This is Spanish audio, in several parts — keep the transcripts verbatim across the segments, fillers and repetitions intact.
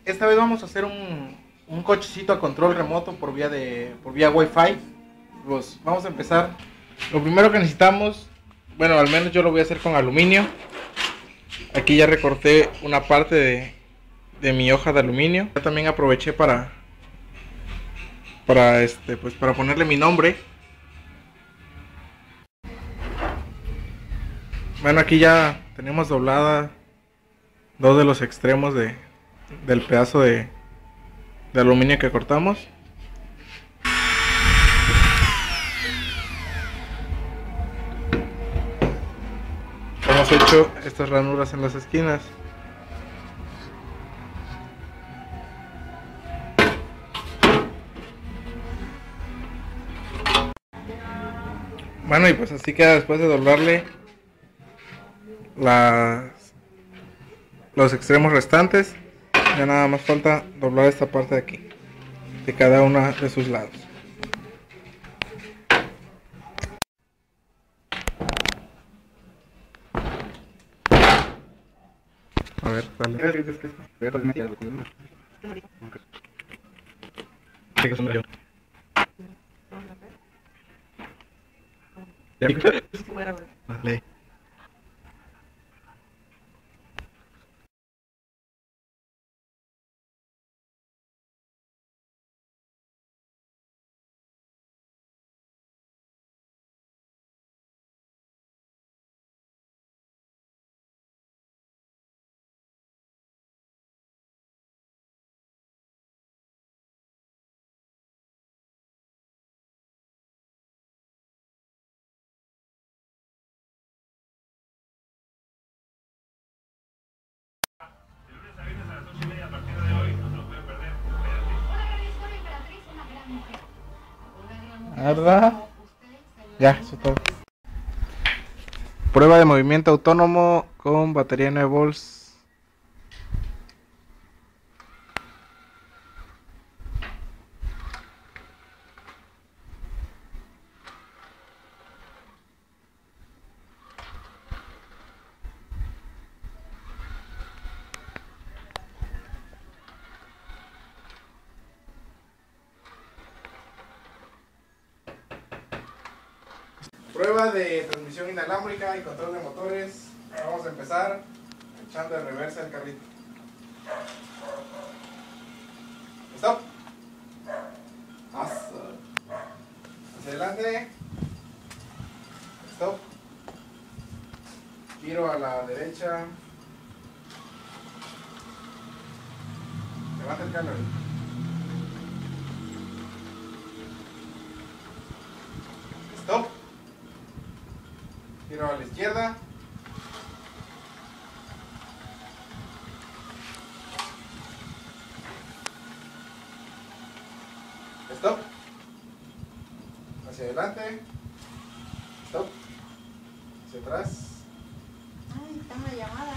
esta vez vamos a hacer un, un cochecito a control remoto por vía de por vía Wi-Fi. Pues vamos a empezar. Lo primero que necesitamos, bueno, al menos yo lo voy a hacer con aluminio. Aquí ya recorté una parte de, de mi hoja de aluminio. Yo también aproveché para para este pues para ponerle mi nombre. Bueno, aquí ya tenemos doblada dos de los extremos de del pedazo de, de aluminio que cortamos. Hemos hecho estas ranuras en las esquinas. Bueno, y pues así queda después de doblarle las, los extremos restantes. Ya nada más falta doblar esta parte de aquí, de cada una de sus lados. A ver, dale. Dale. ¿Verdad? Ya, eso es todo. Prueba de movimiento autónomo con batería nueve volts. Prueba de transmisión inalámbrica y control de motores. Vamos a empezar echando de reversa el carrito. Stop. Hacia adelante. Stop. Giro a la derecha. Levanta el cambio. Stop. Giro a la izquierda. Stop. Hacia adelante. Stop. Hacia atrás. Ay, está una llamada.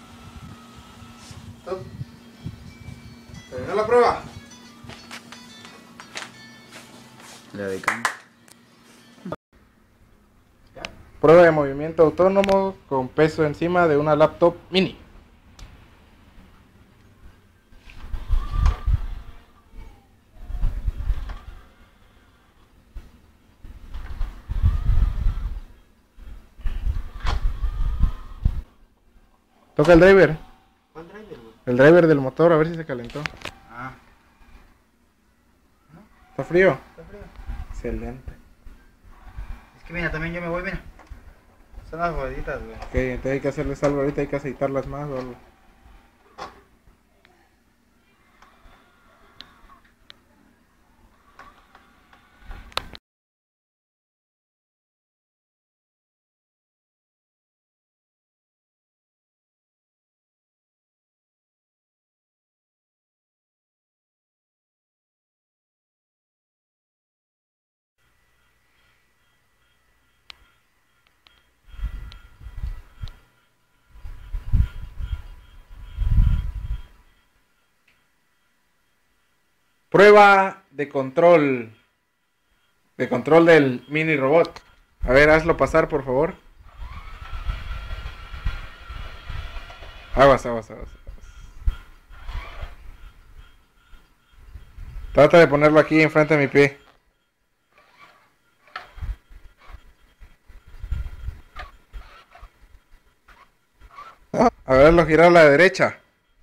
Stop. Terminó la prueba. La de cambio. Prueba de movimiento autónomo con peso encima de una laptop mini. Toca el driver. ¿Cuál driver, güey? El driver del motor, a ver si se calentó. Ah. ¿Está frío? Está frío. Excelente. Es que mira, también yo me voy, mira. Son las rueditas, güey. Ok, entonces hay que hacerles algo ahorita, hay que aceitarlas más o algo. Prueba de control. De control del mini robot. A ver, hazlo pasar, por favor. Aguas, aguas, aguas. aguas. Trata de ponerlo aquí enfrente de mi pie. A verlo girar a la derecha.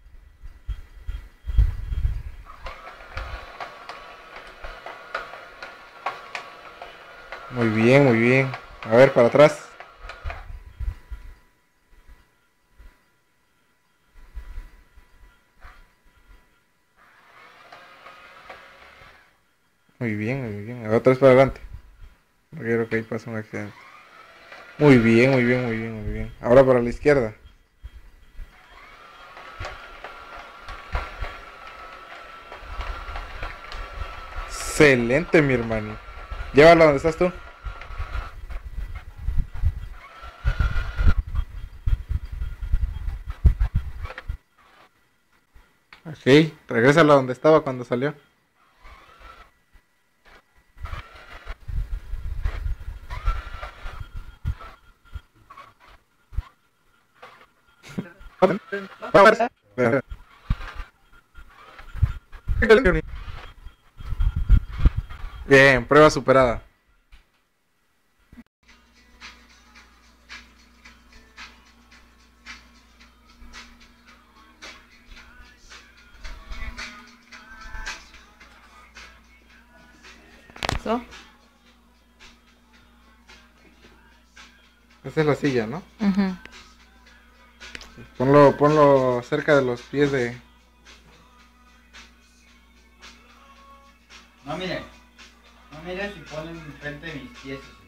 Muy bien, muy bien. A ver, para atrás. Muy bien, muy bien. Ahora otra vez para adelante. No quiero que ahí pase un accidente. Muy bien, muy bien, muy bien, muy bien. Ahora para la izquierda. Excelente, mi hermano. Llévalo donde estás tú. Ok, regrésalo a donde estaba cuando salió. Bien, prueba superada. ¿So? Esa es la silla, ¿no? Ujú. Ponlo, ponlo cerca de los pies de... No mire, no mire si ponen enfrente de mis pies.